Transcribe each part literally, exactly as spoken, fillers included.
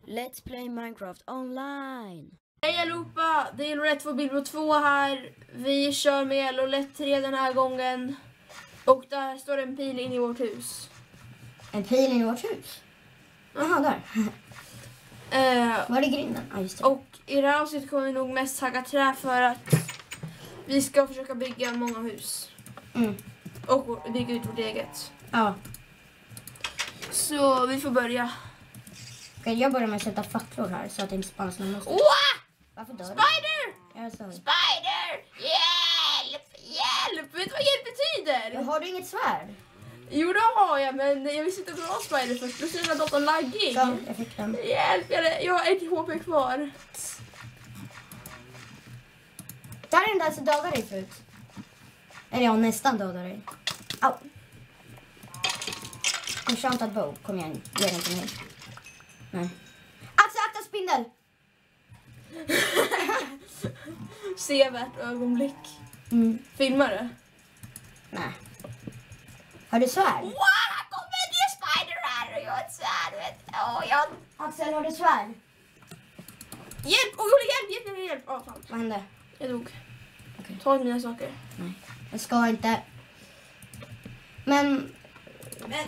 Let's play Minecraft online. Hej allihopa, det är Lorette för Bilbo två här. Vi kör med Lorette tre den här gången. Och där står en pil in i vårt hus. En pil in i vårt hus? Jaha, där. Eh, Var är grinden? Ah, just det. och i det här avsnittet kommer vi nog mest hacka trä för att vi ska försöka bygga många hus. Mm. Och bygga ut vårt eget. Ja. Så vi får börja. Okej, jag börjar med att sätta facklor här så att det inte spans någon monster. Wow! Varför dör du? Spider! Jag sa det. Spider! Hjälp! Hjälp! Vet du vad hjälp betyder? Har du inget svärd? Jo, det har jag, men jag visste inte att det var Spider först. Då ser jag datorn laggig. Så, jag fick den. Hjälp! Jag jag har ett H P kvar. Där är den där som dödade dig förut. Eller jag nästan dödade dig. Au. Enchanted bow. Kom igen, ge den till mig. Nej. Axel, akta spindel! Sevärt ögonblick. Mm. Filmar du? Nej. Har du svärd? Wow, här kommer en ny Spider här och jag har ett svärd, vet du. Åh, jag... Axel, har du svärd? Hjälp! Åh, hjälp, hjälp, hjälp, hjälp! Åh, fan. Vad hände? Jag dog. Okej. Ta mina saker. Nej, jag ska inte. Men... Men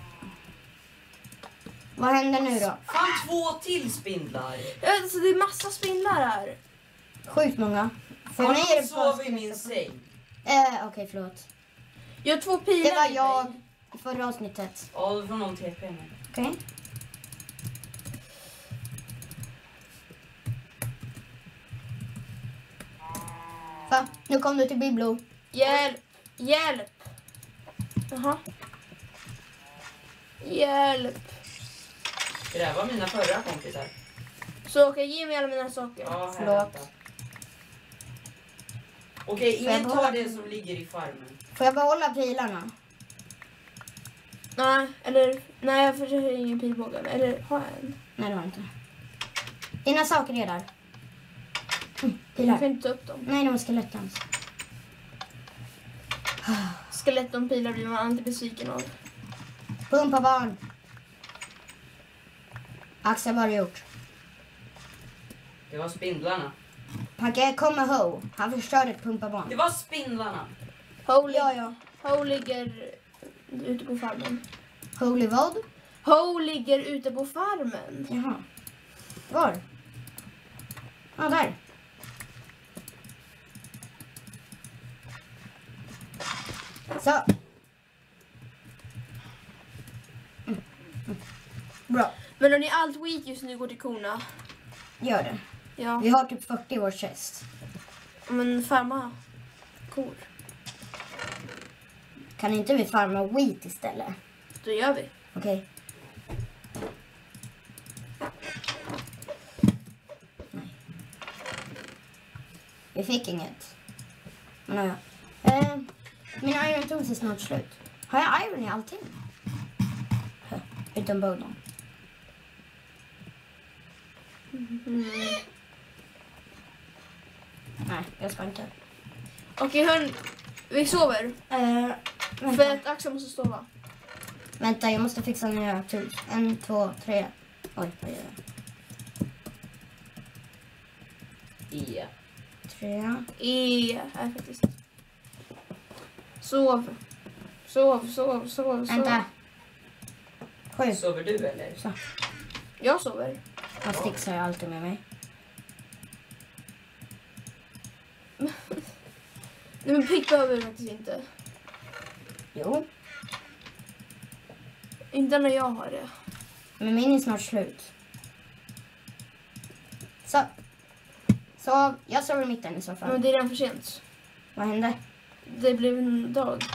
Vad händer nu då? fan, två till spindlar. Alltså, det är massa spindlar här. Sjukt många. För Har mig är de det sov i min säng? Eh, okej, förlåt. Jag har två pilar. Det var i jag mig. i förra avsnittet. Ja, du får någon T P med. Okej. Va? Nu kom du till Biblo. Hjälp! Hjälp! Jaha. Hjälp! Det där var mina förra kompisar. Så okej, ge mig alla mina saker. Ja, här, Förlåt. vänta. Okej, Får jag ingen behålla- tar det som ligger i farmen. Får jag behålla pilarna? Nej, eller... Nej, jag försöker ingen pilbåge. Eller har jag en? Nej, det har jag inte. Dina saker är där. Mm, Jag pilar. kan inte ta upp dem. Nej, de var skelettens. Skelett och pilar blir man alltid besviken av. Pumpa barn. Axel, vad har du gjort? Det var spindlarna. Packe, kom med Ho. Han förstörde ett pumpa barn. Det var spindlarna. Holy, Ja, ja. Ho ligger ute på farmen. Holy vad? Ho ligger ute på farmen. Jaha. Var? Ja, där. Så. Mm. Mm. Bra. Men hörni, allt wheat just nu går till korna. Gör det. Ja, Vi har typ fyrtio i vår chest. men farma kor. Kan inte vi farma wheat istället? Då gör vi. Okej. Nej. Vi fick inget. Men ja. Eh, min iron tools är snart slut. Har jag iron i allting? Hö, utom bowden. Mm. Nej, jag ska inte. Okej, hörni. Vi sover. Eh, För vänta. att Axel måste sova. vänta, jag måste fixa nya tools. En, två, tre. Oj, vad gör jag? Ja. Tre. E är faktiskt. Sov. Sov, sov, sov, sov. Vänta. Sju. Sover du eller? Så. Jag sover. Han sticksar jag alltid med mig. Nej, men pick behöver vi faktiskt inte. Jo, Inte när jag har det. men min är snart slut. Så. Så, jag sover i mitten i så Men fall. det är redan för sent. Vad hände? Det blev en dag.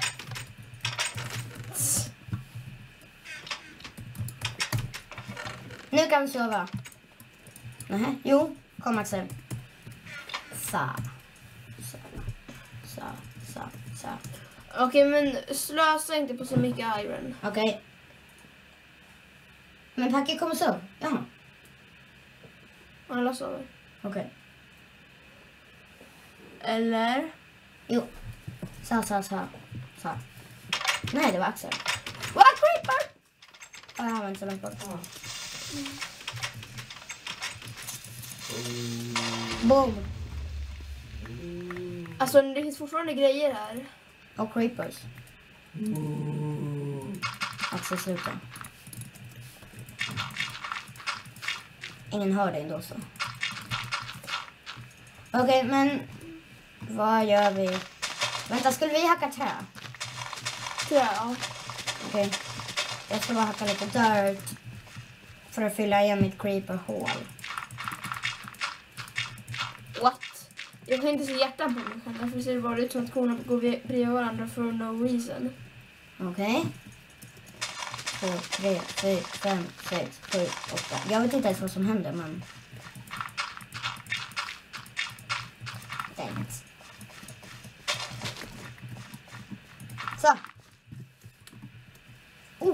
Nu kan vi sova. Nej, jo, kom Axel. Så. Så. Så. Så. Så. Okej, men slösa inte på så mycket iron. Okej. Men Packe kommer sova. Jaha, Alla sover. okej. Eller? Jo. Så, så, så. Så. Nej, det var Axel. What creeper? Ja, han var inte så långt bort. Ja. Boom. Alltså det finns fortfarande grejer här. Och creepers. Axel, sluta. Ingen hör dig ändå så. Okej, okay, men vad gör vi? Vänta, skulle vi hacka trä? Tror jag. Okej. Okay. Jag ska bara hacka lite dirt för att fylla igen mitt creeper-hål. What? Jag kan inte se hjärtan på mig själv. Därför ser det bara ut som att korna går bredvid varandra for no reason. Okej. Okay. Två, tre, fyra, fem, sex, sju, åtta. Jag vet inte ens vad som händer, men... Dang it. Så. Oh.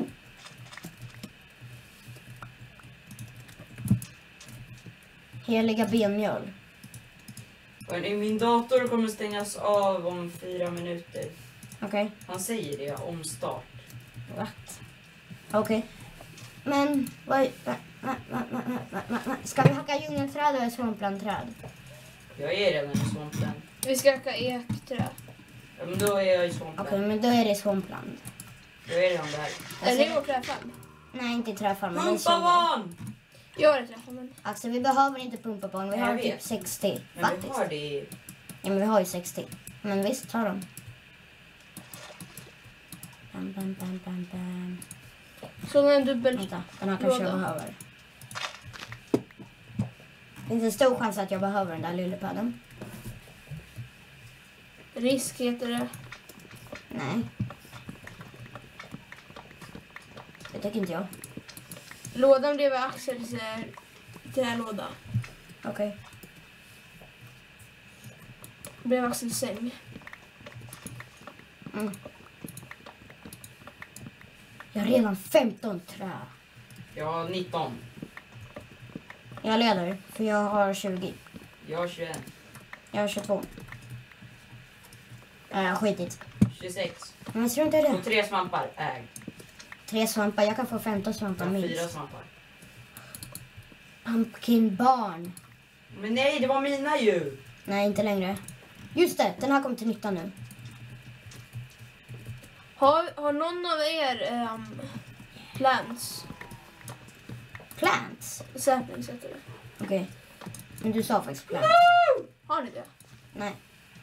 Heliga benmjöl. Hörrni, min dator kommer stängas av om fyra minuter. Okej. Okay. Han säger det, om start. What? Okej. Okay. Men, vad... Va, va, va, va, va, va, va. Ska vi hacka djungelträd eller svamplandträd? Jag är redan i svampen. Vi ska hacka ekträ. Ja, men då är jag i svampen. Okej, okay, men då är det svampland. Då är det redan där. Eller är det träfarm? Nej, inte träfarm. Pumpabarn! Jag är träfarmen. Alltså, vi behöver inte pumpabarn. Vi Nej, har jag typ vet. sextio. Men faktiskt. vi har det i... Ja, men vi har ju sextio. Men visst, ta dem. Bam, bam, bam, bam, bam. Så en dubbel... Vänta, den här kanske jag behöver. Finns det stor chans att jag behöver den där lillepadden? Risk heter det. Nej. Det tycker inte jag. Lådan bredvid Axels är trälåda. Okej. Okay. Bredvid Axels säng. Mm. Jag har redan femton trä. Jag har nitton. Jag leder, för jag har tjugo. Jag har tjugoett. Jag har tjugotvå. Äh, skitigt. tjugosex. Men tror inte det. Och tre svampar. Äg. Tre svampar. Jag kan få femton svampar Jag har minst. fyra svampar. Pumpkin barn. Men nej, det var mina ju. Nej, inte längre. Just det, den här kommer till nytta nu. Har, har någon av er um, plants? Plants? Saplings heter det. Okej. Okay. Men du sa faktiskt plants. Har ni det? Nej.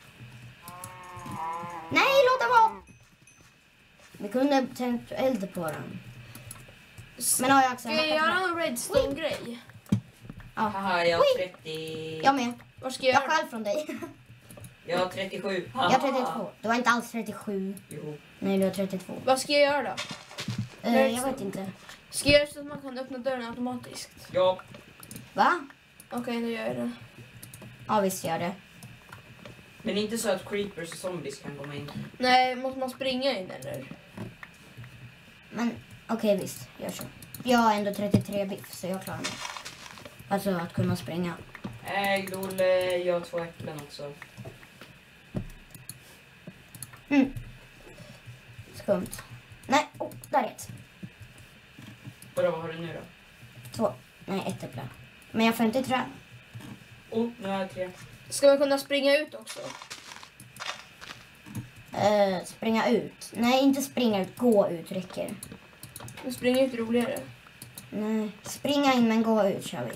Nej, låt det vara! Vi kunde tänt eld på den. Men har jag också... Ska jag göra en redstone-grej? Ja. Haha, jag har trettio. Jag med. Vad ska jag Jag göra? själv från dig. Jag har trettiosju. Jag har trettiotvå. Du har inte alls trettiosju. Jo. Nej, du har trettiotvå. Vad ska jag göra då? Uh, jag vet inte. Ska jag göra så att man kan öppna dörren automatiskt? Ja. Va? Okej, okay, nu gör jag det. Ja, visst gör det. Men inte så att creepers och zombies kan komma in. Nej, måste man springa in eller? Men okej, okay, visst. Gör så. Jag har ändå trettiotre biff, så jag klarar mig. Alltså att kunna springa. Äg, Olle, jag har två äpplen också. Mm. Skumt. Nej, oh, där är ett. Vadå, vad har du nu då? Två. Nej, ett äpple. Men jag har femtiotre. Oh, nu har jag tre. Ska man kunna springa ut också? Uh, springa ut. Nej, inte springa ut. Gå ut räcker. Men springa ut är roligare. Nej, springa in men gå ut kör vi.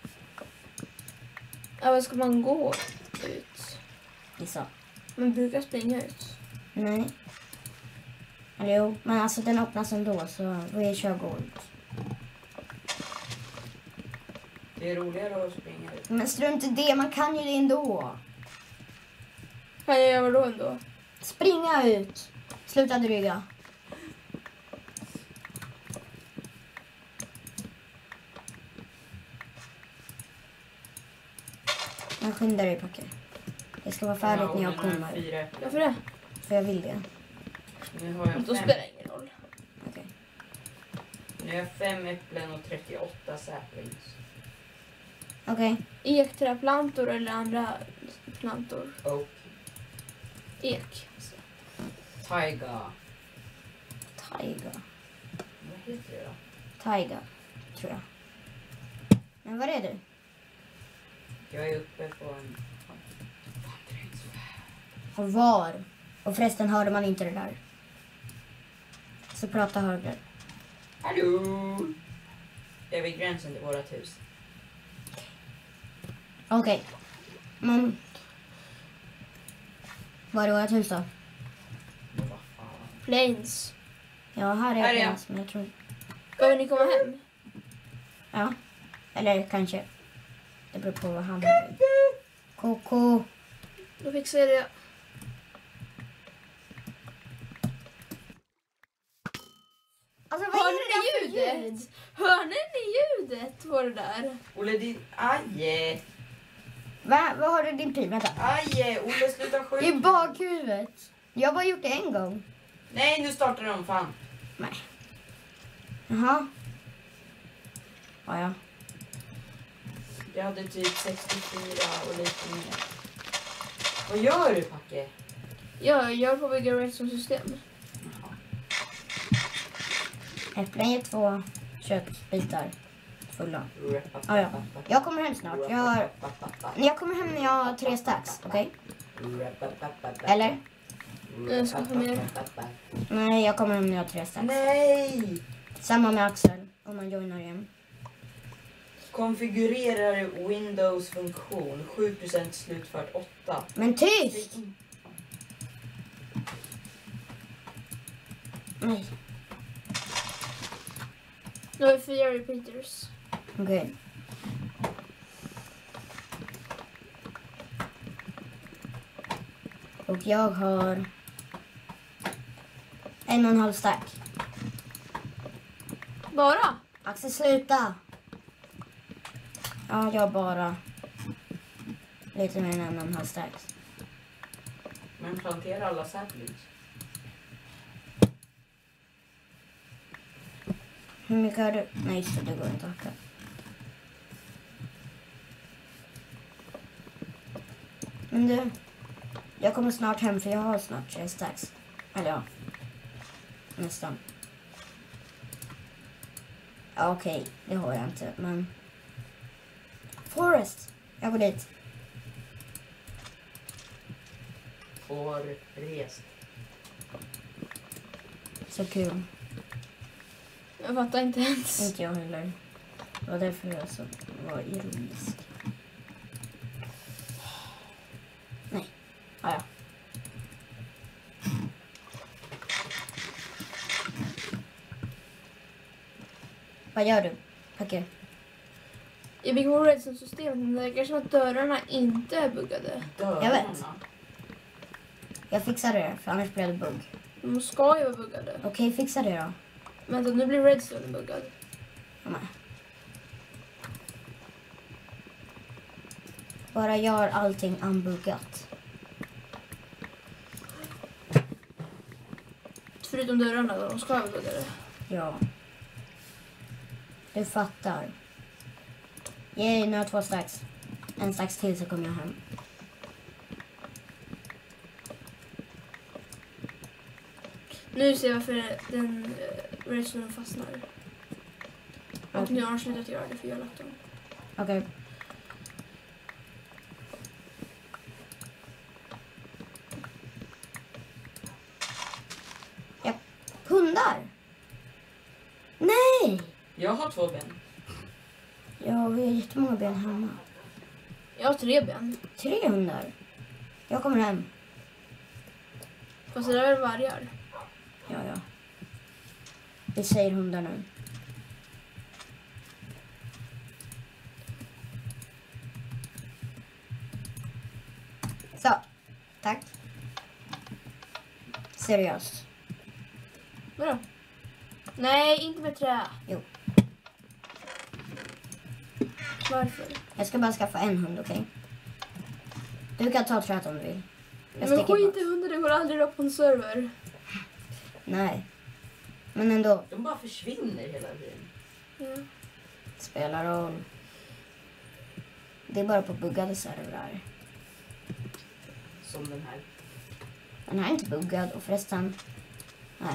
Ja, vad ska man gå ut? Gissa. Man brukar springa ut. Nej. Eller jo, men alltså den öppnas ändå så vi kör gå ut. Det är roligare att springa ut. Men strunt i det, man kan ju det ändå. Kan jag göra då ändå? Springa ut. Sluta dryga. Jag skyndar dig, Packe. Det ska vara färdigt Ja, när jag och den här kommer. fyra äpplen. Varför det? För jag vill det. Nu har jag Då fem. spelar det ingen roll. Okej. Nu har jag fem äpplen och trettioåtta saplings. Okej. Ekträplantor eller andra plantor? Och Ek. taiga. Taiga. Vad heter det då? Taiga, tror jag. Men var är du? Jag är uppe på en... Och var? Och förresten hörde man inte det där. Så prata högre. Hallå! Jag är vid gränsen till vårat hus. Okej. Men... Var är vårt hus då? Men vad fan. Plains. Ja, här är Här är jag. jag. Men jag tror... Behöver ni komma hem? Ja. Eller kanske. Det beror på vad han vill. Koko. Då fixar jag det. Alltså, vad Hör är det ni där för ljud? ljudet? Hör ni ljudet på det där? Olle, din... Aj! Va? Vad har du din pil? Vänta. Aj! Olle, sluta skjuta. I bakhuvudet. Jag har bara gjort det en gång. Nej, nu startar de fan. Nej. Jaha. Ja, ja. Jag hade typ sextiofyra och lite mer. Vad gör du, Packe? Ja, jag är på att bygga redstone-system. Jaha. Äpplen ger två köttbitar fulla. Rappa, Ja, ja. Jag kommer hem snart. Jag, har... jag kommer hem när jag har tre stacks, okej? Eller? Jag ska få mer. Nej, jag kommer hem när jag har tre stacks. Nej! Samma med Axel, om man joinar igen. Konfigurerar Windows funktion. sju procent slutfört åtta. Men tyst! Nej, Nu har vi fyra repeaters. okej. Och jag har en och en halv stack. Bara? Axel, sluta! Ja, jag har bara lite mer än en och en halv stack. Men plantera alla saplings. Hur mycket har du? Nej, just det, det går inte att hacka. Men du, jag kommer snart hem för jag har snart tre stacks. Eller ja, nästan. Ja, okej, det har jag inte, men... Forest! Jag går dit. Får rest. Så kul. Jag fattar inte ens. Inte jag heller. Det var därför jag så var ironisk. Nej. Ah, ja. Vad gör du? Packe? Jag bygger på redstone-systemet, men det verkar som att dörrarna inte är buggade. Dörrarna. Jag vet. Jag fixar det, för annars blir det bugg. De ska ju vara buggade. Okej, fixa det då. Vänta, nu blir redstone buggad. Ja, men. Bara gör allting unbuggat. Förutom dörrarna, då, de ska vara buggade. Ja. Du fattar. Yay, nu har jag två stacks. En stacks till så kommer jag hem. Nu ser jag varför den uh, redstone fastnar. Och Okej. nu har de slutat göra det, för jag har lagt dem. Okej. Ja. Hundar! Nej! Jag har två ben. Ja, vi har jättemånga ben hemma. Jag har tre ben. Tre hundar. Jag kommer hem. Fast det där är vargar. Ja, ja. Vi säger hundar nu. Så. Tack. Seriöst. Vadå? Nej, inte med trä. Jo. Varför? Jag ska bara skaffa en hund, okej? Du kan ta träet om du vill. Jag Men sticker skit bara. i hundar, det går aldrig upp på en server. Nej. Men ändå. De bara försvinner hela tiden. Ja. Spelar roll. Det är bara på buggade servrar. Som den här. Den här är inte buggad och förresten... Nej.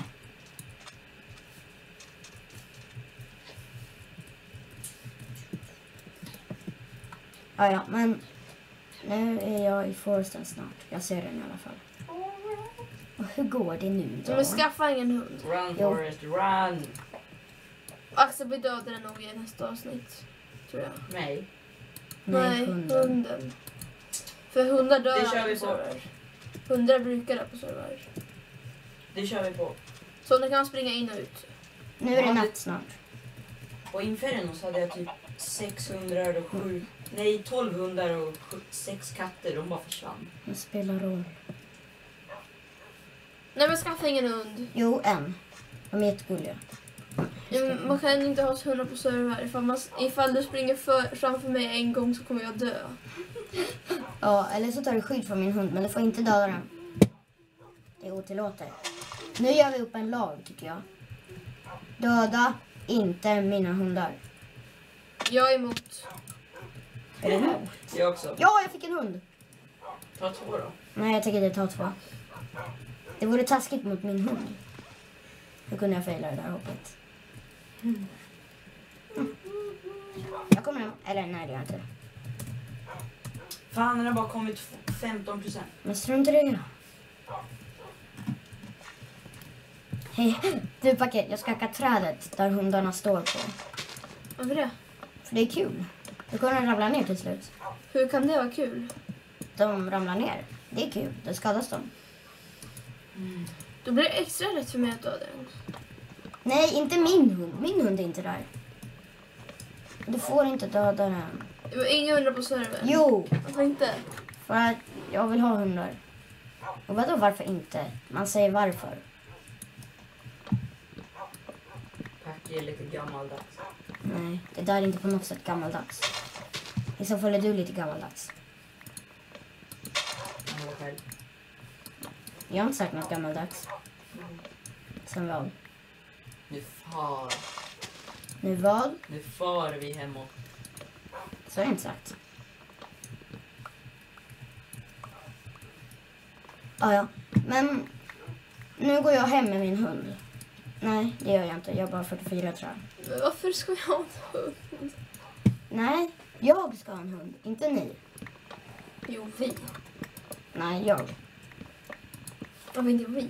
Ja, Ja, ja, men nu är jag i foresten snart. Jag ser den i alla fall. Och hur går det nu då? Men skaffa ingen hund. Run Jo. Forrest, run! Axel blir dödare nog i nästa avsnitt. Tror jag. Nej. Nej, hunden. hunden. För hundar dör Det kör aldrig vi på på. server. Hundar brukar dö på server. Det kör vi på. Så nu kan man springa in och ut. Nu är det Ja, det- natt snart. På Inferno så hade jag typ sex hundar och sju... Nej, tolv hundar och sju, sex katter. De bara försvann. Det spelar roll. Nej men skaffa ingen hund. Jo, en. De är jättegulliga. Ja, men man kan inte ha hundar på server. Ifall, man, ifall du springer för, framför mig en gång så kommer jag dö. Ja, eller så tar du skydd från min hund, men du får inte döda den. Det är otillåtet. Nu gör vi upp en lag, tycker jag. Döda inte mina hundar. Jag är emot. Är du emot? Jag också. Ja, jag fick en hund! Ta två då. Nej, jag tänker inte ta två. Det vore taskigt mot min hund. Hur kunde jag fejla det där hoppet? Mm. Jag kommer hem. Eller nej, det gör jag inte. Fan, den har bara kommit femton procent. Men strunt i det. Hej, du Paket, jag ska hacka trädet där hundarna står på. Varför det? För det är kul. Du kommer ramla ner till slut. Hur kan det vara kul? De ramlar ner. Det är kul. Det skadas dem. Då blir det extra rätt för mig att döda den. Nej, inte min hund. Min hund är inte där. Du får inte döda den. Det var inga hundar på server. Jo, Varför inte? för att jag vill ha hundar. Och vadå varför inte? Man säger varför. Packe är lite gammaldags. Nej, det där är inte på något sätt gammaldags. I så fall är du lite gammaldags. Han var själv. Jag har inte sagt något gammaldags. Sen vad? Nu far. Nu vad? Nu far vi hemåt. Så har jag inte sagt. Ah, ja, men nu går jag hem med min hund. Nej, det gör jag inte. Jag är bara fyrtiofyra tror jag. Men varför ska jag ha en hund? Nej, jag ska ha en hund. Inte ni. Jo, vi. Nej, jag. Varför inte vi?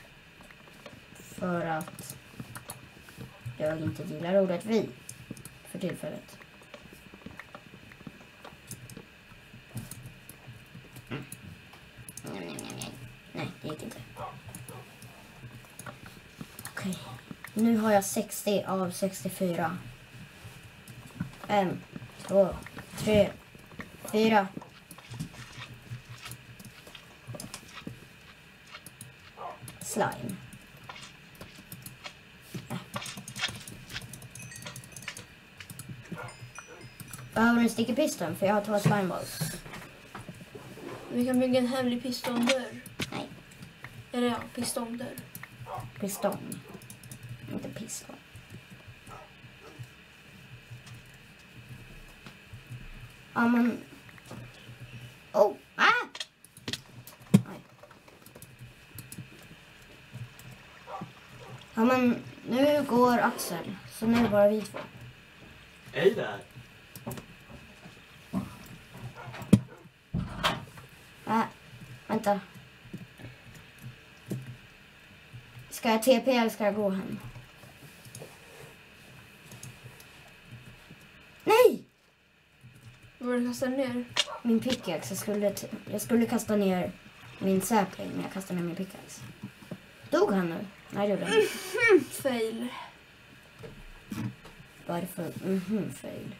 För att jag inte gillar ordet vi. För tillfället. Mm. Nej, nej, nej, nej. Nej, det gick inte. Okej. Nu har jag sextio av sextiofyra. En, två, tre, fyra. Slime. Ja. Behöver du en sticky piston? För jag har två slimeballs. Vi kan bygga en hemlig pistondörr. Nej, Eller ja, pistondörr. piston. Inte piston. Ja, men... Oh! Ah! Nej. Ja, men nu går Axel. Så nu är det bara vi två. Hej där. Äh, vänta. Ska jag T P eller ska jag gå hem? Nej! Vad var det kastade ner? Min pickaxe. Jag skulle, t- jag skulle kasta ner min sapling, men jag kastade ner min pickaxe. Dog han nu? Nej, det gjorde han. Mm, fail. Varför? Mhm, fail.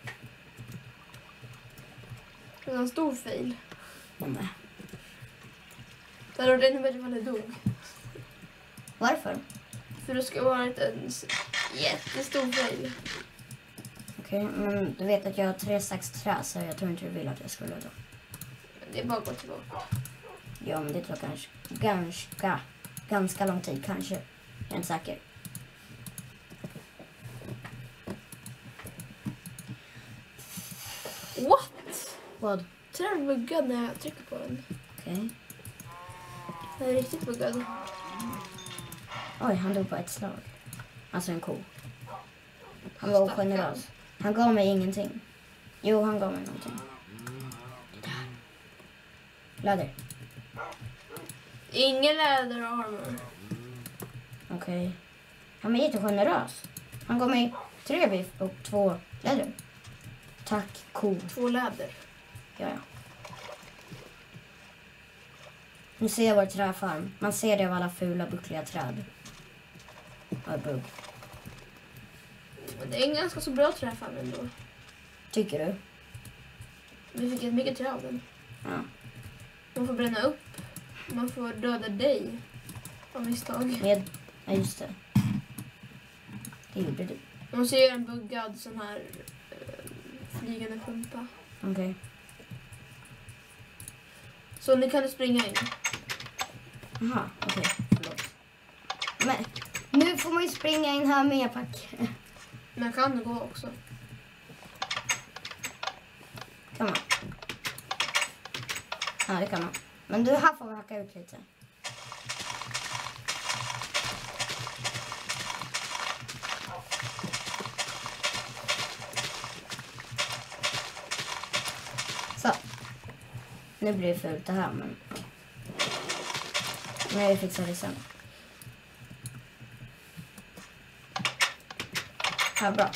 Det var en stor fail. Nej. Det hade varit ännu bättre ifall det dog. Varför? För det ska vara en s- jättestor fail. Okej, men du vet att jag har tre sax trä, så jag tror inte du vill att jag skulle då. Men det är bara att gå tillbaka. Ja, men det tar kanske ganska, ganska lång tid, kanske. Jag är inte säker. What? Vad? Tror du buggad när jag trycker på den? Okej. Den är riktigt buggad. Oj, han dog på ett slag. Alltså en ko. Han var Stackarn. ogenerös. Han gav mig ingenting. Jo, han gav mig någonting. Läder. Ingen läder armor. Okej. Okay. Han är jättegenerös. Han gav mig tre biff och två läder. Tack, ko. Två läder. Ja, ja. Nu ser jag vår träfarm. Man ser det av alla fula, buckliga träd. Ja, bugg. Det är en ganska så bra träfarm ändå. Tycker du? Vi fick ett mycket trä av den. Ja. Man får bränna upp. Man får döda dig. Av misstag. Med... Ja, just det. Det gjorde du. Man måste göra en buggad sån här uh, flygande pumpa. Okej. Okay. Så nu kan du springa in. Jaha, okej. Okay. Förlåt. Men nu får man ju springa in här med, pack. Men jag kan gå också. Kan man? Ja, det kan man. Men du, här får vi hacka ut lite. Så. Nu blir det fult det här, men... Men jag fixar det sen. Ja, bra.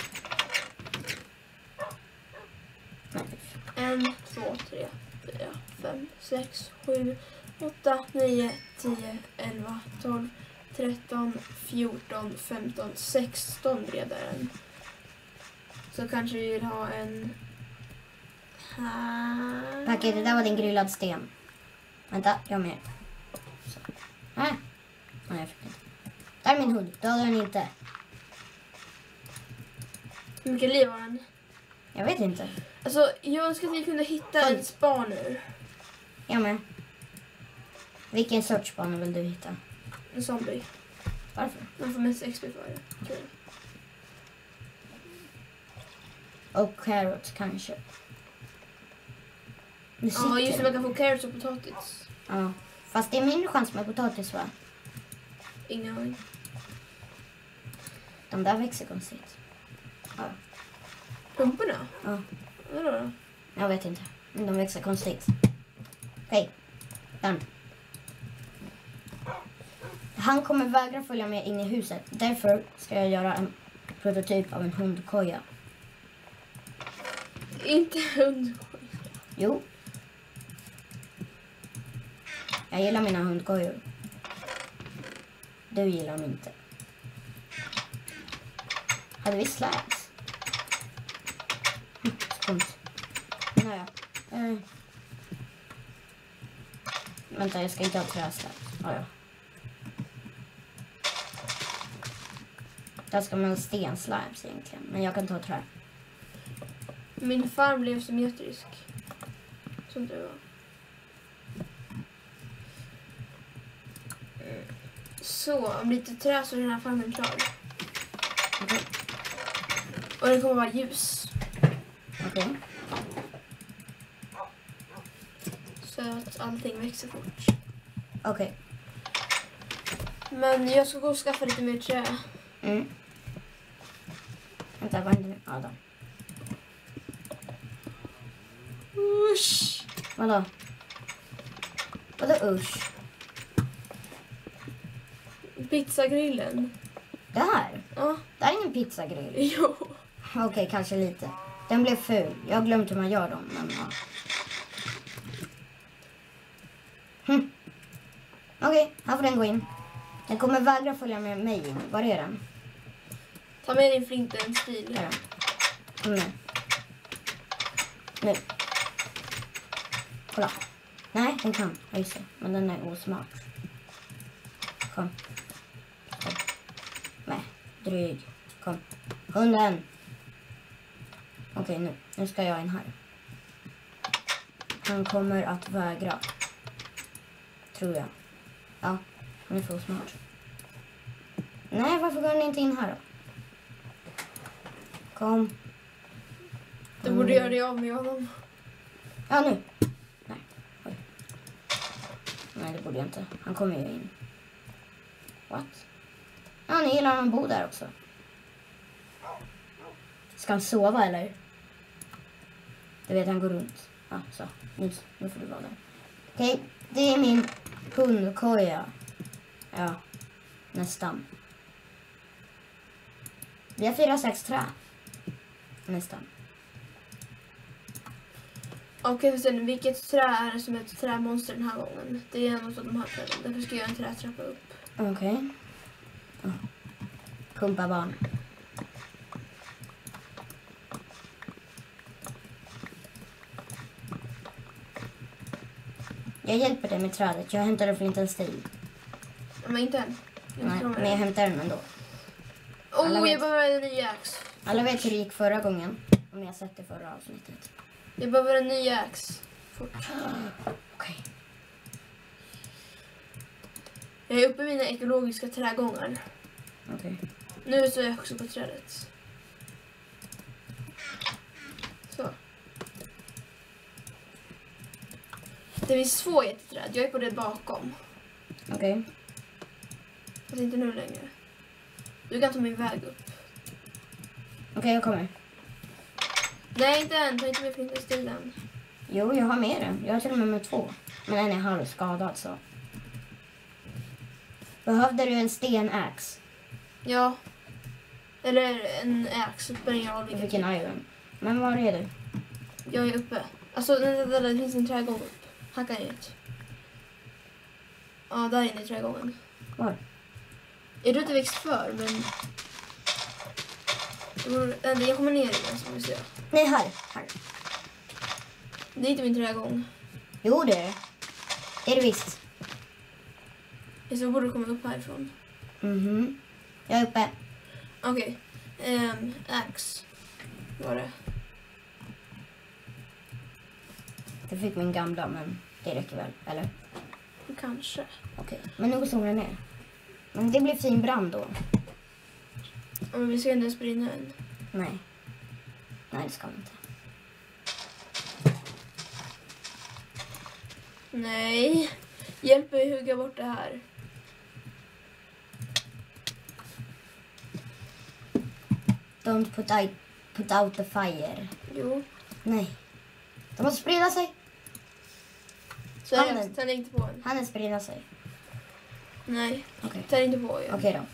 Nej. En, två, tre, fyra, fem, sex, sju, åtta, nio, tio, elva, tolv, tretton, fjorton, femton, sexton bredare. Så kanske vi vill ha en här. Okej, det där var din grillad sten. Vänta, jag med. Så. Nej. Nej, jag fick inte. Där är min hund. Dödar den inte. Hur mycket liv har den? Jag vet inte. Alltså, jag önskar att vi kunde hitta Oj. en spaner. Jag med. Vilken sorts spanor vill du hitta? En zombie. Varför? Man får mest X P för det, tror jag. Och carrot kanske. Nu Ja, just det, man sitter. kan få carrots och potatis. Ja. Fast det är mindre chans med potatis, va? Ingen aning. De där växer konstigt. Ja. Pumporna? Ja. Vadå då? Jag vet inte. Men de växer konstigt. Okej. Den. Han kommer vägra följa med in i huset. Därför ska jag göra en prototyp av en hundkoja. Inte hund. Jo. Jag gillar mina hundkojor. Du gillar dem inte. Hade vi slabs? Hm, skumt. Naja. Eh. Vänta, jag ska inte ha träslabs. Ah, ja. Där ska man ha stenslabs egentligen. Men jag kan ta trä. Min farm blev symmetrisk. Som det var. Så, om lite trä så är den här farmen klar. Okej. Och det kommer vara ljus. Okej. Så att allting växer fort. Okej. Men jag ska gå och skaffa lite mer trä. Mm. Vänta, vad händer nu? Ja, då. Usch! Vadå? Vadå usch? Pizzagrillen. Det här? Ja. Det här är ingen pizzagrill. Jo. Okej, kanske lite. Den blev ful. Jag har glömt hur man gör dem, men ja. Hm. Okej, här får den gå in. Den kommer vägra följa med mig in. Var är den? Ta med din flinten stil. Där är den. Kom nu. Nu. Kolla. Nej, den kan. Ja, just det. Men den är osmart. Kom. Kom. Nej, dryg. Kom. Hunden. Okej, nu. Nu ska jag in här. Han kommer att vägra. Tror jag. Ja, han är för smart. Nej, varför går han inte in här då? Kom. Du borde göra det av med honom. Ja, nu. Nej, oj. Nej, det borde jag inte. Han kommer ju in. What? Ja, ni gillar han bo där också. Ska han sova eller? Du vet, han går runt. Ja, så. Nu, nu får du vara där. Okej, det är min hundkoja. Ja, nästan. Vi har fyra, sex trä. Nästan. Okej, okay, sen vilket trä är det som är ett trämonster den här gången? Det är en av de här träden. Därför ska jag göra en trätrappa upp. Okej. Okay. Oh. Pumpa barn. Jag hjälper dig med trädet. Jag hämtar det flint och stil. Men inte än. Nej, men jag hämtar den ändå. Åh, oh, jag behöver en ny ax. Alla vet hur det gick förra gången. Om ni har sett det förra avsnittet. Jag behöver en ny ax. Fort. Okej. Okay. Jag är uppe i mina ekologiska trädgångar. Okej. Okay. Nu så är jag också på trädet. Så. Det finns två jätteträd. Jag är på det bakom. Okej. Okay. Fast inte nu längre. Du kan ta min väg upp. Okej, okay, jag kommer. Nej, inte än. Ta inte med flint i stilen. Jo, jag har med den. Jag har till och med med två. Men en är halvskadad så. Behövde du en stenax? Ja. Eller en ax. Det spelar ingen roll. Jag fick en iron. Men var är du? Jag är uppe. Alltså, det, det, det finns en trädgång upp. Hacka ut. Ja, där inne i trädgången. Var? Jag tror inte växt för, men... Jag kommer ner i den som vi ser. Nej, här. här. Det är inte min trädgång. Jo, det är det. Det är det visst. Så borde du komma upp härifrån. Mhm. Jag är uppe. Okej. Okay. Um, ax. Var det? Det fick min gamla, men det räcker väl, eller? Kanske. Okej, okay. Men nu går solen ner. Men det blir fin brand då. Men vi ska inte ens brinna än. Nej. Nej, det ska vi inte. Nej. Hjälp mig hugga bort det här. Don't put out, put out the fire. Jo. Nej. De måste sprida sig. Seriöst, tänd inte på den. Han är sprida sig. Nej, okej. Okay. Tänd inte på. Okej okay, då.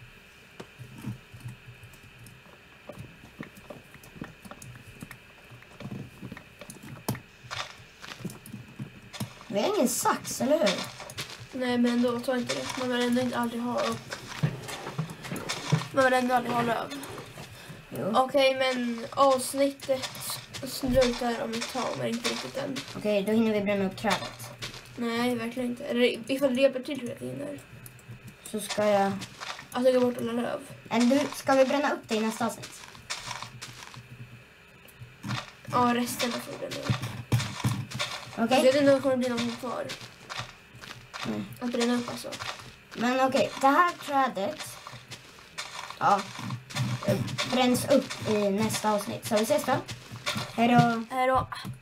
Vi har ingen sax, eller hur? Nej, men då tar inte det. Man vill ändå inte aldrig ha upp. Man vill ändå aldrig ha löv. Okej, okay, men avsnittet slutar om ett tag, men inte riktigt än. Okej, okay, då hinner vi bränna upp trädet. Nej, verkligen inte. Eller ifall det hjälper till att det hinner. Så ska jag... Att lägga bort alla löv. Eller du, ska vi bränna upp det i nästa avsnitt? Ja, resten får vi bränna upp. Okej. Okay. Jag vet inte om det kommer bli någon kvar. Mm. Att bränna upp alltså. Men okej, okay, det här trädet... Ja. Bränns upp i nästa avsnitt. Så vi ses då. Hej då. Hej då.